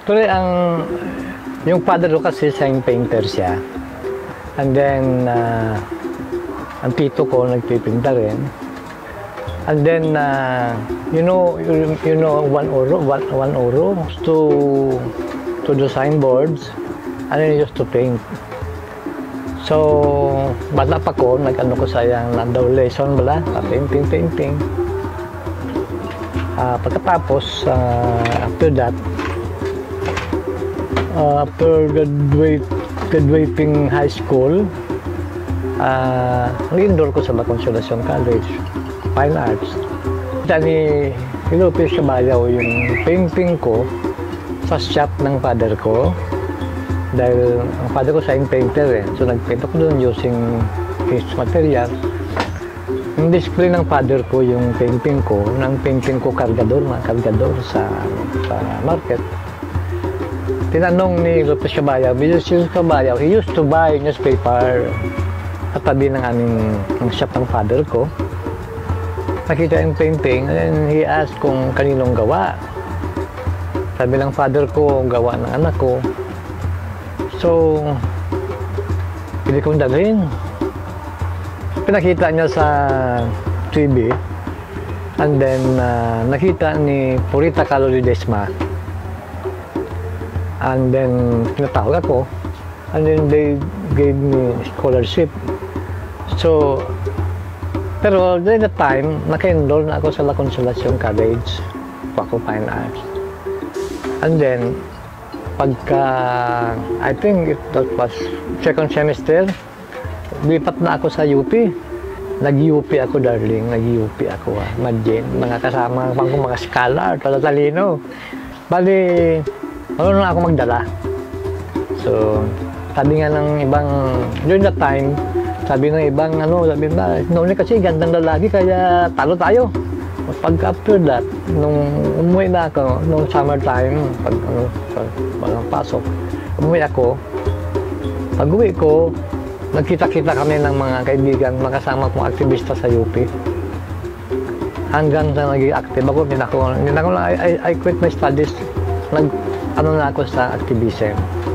Actually, yung father ko kasi siyang painter siya. And then, ang tito ko nagpipinta rin. And then, you know, 1 euro to do signboards, and then used to paint. So, bata pa ko, nag-ano ko sayang nandaw lesson bala, painting. Pagkatapos, after that, after graduating high school, nag-enroll ko sa La Consolacion College, Fine Arts. Dani, Lopez Caballaw yung painting ko sa shop ng father ko. Dahil ang father ko siyang painter so nagpaint ako doon using his material. Yung display ng father ko yung painting ko, kargador sa market. Tinanong ni Lopez Caballaw, he used to buy newspaper at tabi ng shop ng father ko. Nakita yung painting and then he asked kung kaninong gawa. Sabi ng father ko, gawa ng anak ko. So, pili kong dalhin. Pinakita niya sa TV and then nakita ni Purita Calo Ledesma and then tinatawag ako and then they gave me scholarship. So, pero during that time, naka-enroll na ako sa La Consolacion College, Paco Fine Arts. And then, pagka, I think that was second semester, lipat na ako sa UP. Nag-UP ako, darling. Nag-UP ako, Imagine, mga kasama ko, mga scholar, talatalino. Bali, marunong na ako magdala. So, sabi nga ng ibang, during that time, sabi ng ibang, sabi na, noon kasi gandang lalaki, kaya talo tayo. Pag after that, nung umuwi na ako, nung summertime, pag pasok, umuwi ako. Pag uwi ko, nagkita-kita kami ng mga kaibigan, makasama kong aktivista sa UP. Hanggang sa naging active ako, hindi na ako lang, I quit my studies. Na ako sa activism.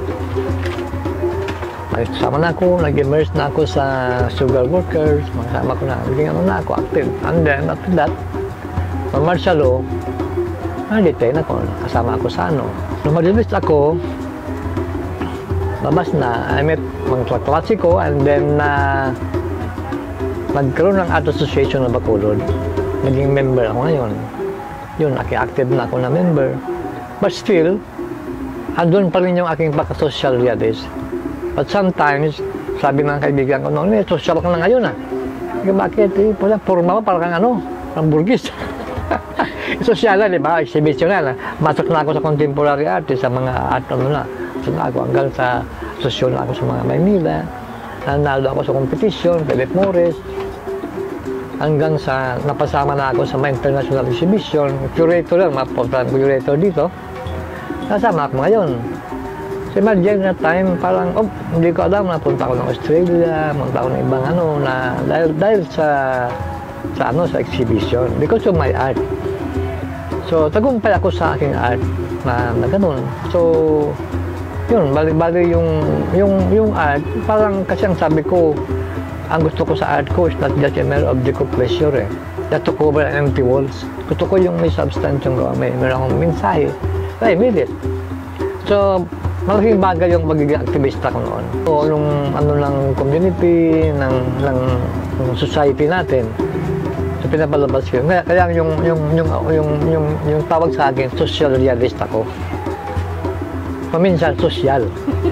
Sama na ako, nag-immerse na ako sa sugar workers, makasama ko na, naging ako, active. And then, after that, martial law, na-detain ako, kasama ako sa Nung mag-release ako, labas na, I met mga klase ko, and then, nagkaroon ng Art Association ng Bacolod. Naging member ako ngayon. Yun, active na ako na member. But still, andun pa rin yung aking pagka-social realist. But sometimes, sabi ng kaibigan ko, social ka na ngayon Bakit? Forma pa, parang parang burgis. Sosyal di ba? Exhibitional Masok na ako sa contemporary art, sa mga art Masok na ako hanggang sa sosyo na ako sa mga Maynila. Nanalo ako sa competition, Philip Morris. Hanggang sa napasama na ako sa mga international exhibition. Curator lang, curator dito. Nasama ako ngayon. So imagine na time, parang, hindi ko alam, napunta ako ng Australia, punta ako ng ibang dahil sa exhibition, because of my art. So, tagumpay ako sa aking art na ganun. So, yun, bali yung art, parang kasi ang sabi ko, ang gusto ko sa art ko is not just a mere object of pleasure Just to cover empty walls. Gusto ko yung may substance yung gawa, meron akong mensahe. I made it. So, malaking bagay yung magiging aktivista ko noon. So, nung ng community, ng society natin, so pinapalabas ko. Kaya yung tawag sa akin, social realist ako. Paminsan, social.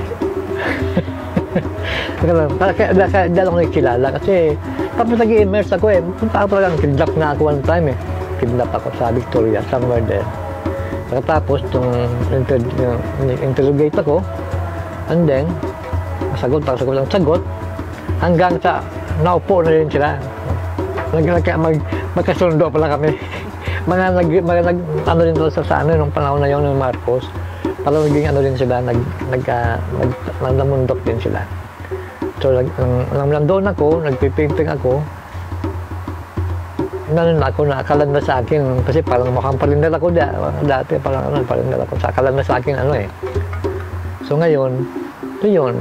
Kaya dahil ako nagkilala kasi tapos nag-i-immerse ako punta ako talagang kidnap na ako one time Kidnap ako sa Victoria, somewhere there. Pagkatapos, interrogate ako, and then, sagot hanggang sa naupo na rin sila. Magkasundo pala kami. Ano rin sa nung panahon na yun ng Marcos. Parang naging rin sila, namundok din sila. So, nang nandoon ako, nagpipainting ako, nanon ako na akalan na sa akin kasi parang mukhang palindal ako dati parang ano palindal ako sa akalan na sa akin ano eh. So ngayon, ito yun.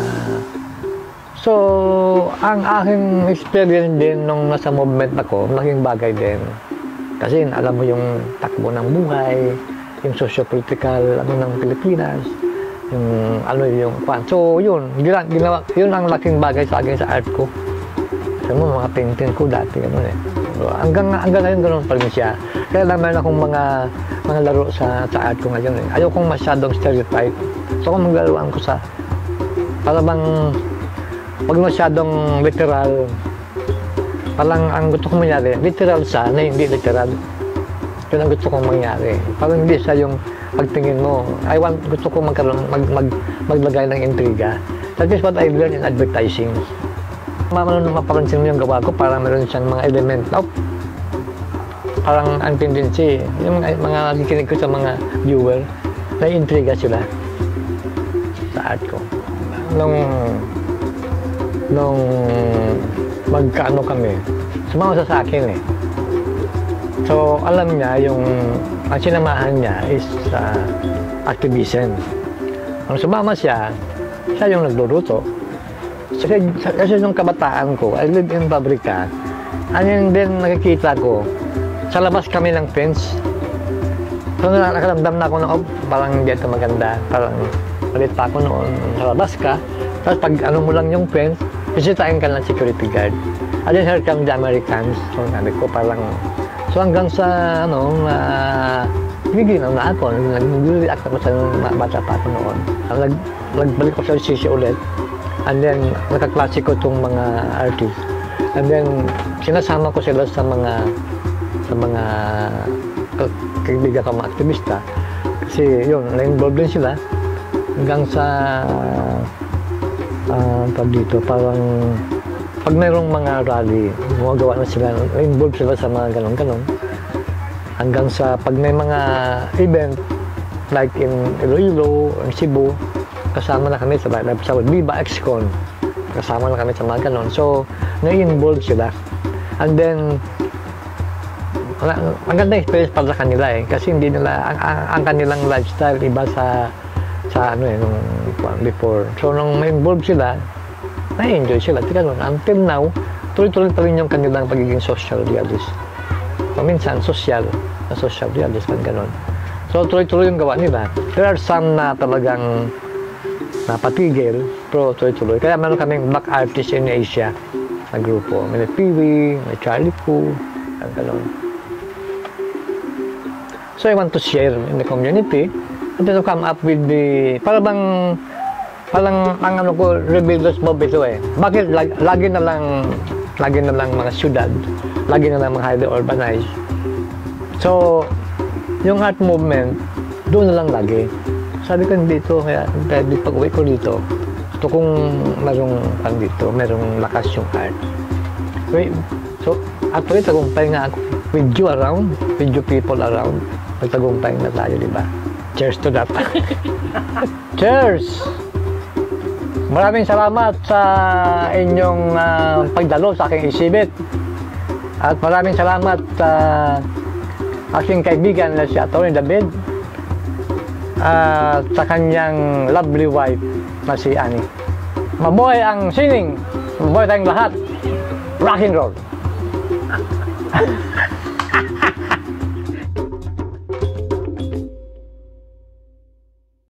So ang aking experience din nung nasa movement ako, malaking bagay din. Kasi alam mo yung takbo ng buhay, yung socio-political ano ng Pilipinas, yung ano yung kwan. So yun, ginawa, yun ang laking bagay sa akin sa art ko. Alam mo, mga painting ko dati, gano'n eh. So, hanggang ngayon, gano'n pa rin siya. Kaya lang meron akong mga laro sa art ko ngayon eh. Ayaw kong masyadong stereotype. So, kung maglaruan ko sa, para bang, wag masyadong literal. Parang ang gusto kong mangyari, literal sana, hindi literal. Yun ang gusto kong mangyari. Parang hindi siya yung pagtingin mo. Gusto kong maglagay ng intriga. That is what I learned in advertising. Mapapansin mo yung gawa ko, parang meron siyang mga element. Parang ang tendency, yung mga nakikinig ko sa mga viewer, na-intriga sila sa art ko. Nung magkaano kami, sumama sa akin eh. So, alam niya, ang sinamahan niya is activism. Nung sumama siya yung nagluluto. Kasi nung kabataan ko, I live in Pabrika. Ano din nakikita ko, sa labas kami ng fence. So nakaramdam na ako na, parang hindi ito maganda. Parang malit pa ako noon, sa labas ka. Tapos pag ano mo lang yung fence, bisitahin ka ng security guard. And then here come the Americans. So sabi ko parang, so hanggang sa giginaw na ako, nag-react ako sa bata pa ako noon. Nagbalik ko sa sisi ulit. And then, nakaklase ko itong mga artists. And then, sinasama ko sila sa mga kaibigan ko, mga aktivista. Kasi yun, na-involve din sila. Hanggang sa, dito, parang, pag mayroong mga rally, gumagawa na sila, na-involve sila sa mga ganon-ganon. Hanggang sa, pag may mga event, like in Iloilo, in Cebu, kasama na kami sa Viva XCon. Kasama na kami sa mga ganon. So, na-involve sila. And then, ang ganda experience para sa kanila eh. Kasi hindi nila, ang kanilang lifestyle iba sa ano eh, nung before. So, nung ma-involve sila, na-enjoy sila. Tika nun, until now, tuloy-tuloy pa rin yung kanilang pagiging social realist. So, minsan, social realist, kan ganon. So, tuloy-tuloy yung gawa nila. There are some na talagang napatigil, pero tuloy-tuloy. Kaya meron kaming black artists in Asia na grupo. May Peewee, may Charlie Poo, and gano'n. So I want to share in the community and then to come up with the, parang ang ano ko, rebellious mob ito eh. Bakit lagi na lang mga syudad, lagi na lang mga highly urbanized. So, yung art movement, doon na lang lagi. Sabi ko dito, kaya pag-uwi ko dito, gusto kong merong lakas yung art. So, actually, tagumpay nga ako with you around, with you people around. Pagtagumpay na tayo, di ba? Cheers to that. Cheers! Maraming salamat sa inyong pagdalo sa aking exhibit. At maraming salamat sa aking kaibigan na si Atty. David. Sa kanyang lovely wife na si Annie. Mabuhay ang sining, mabuhay tayong lahat. Rock and roll.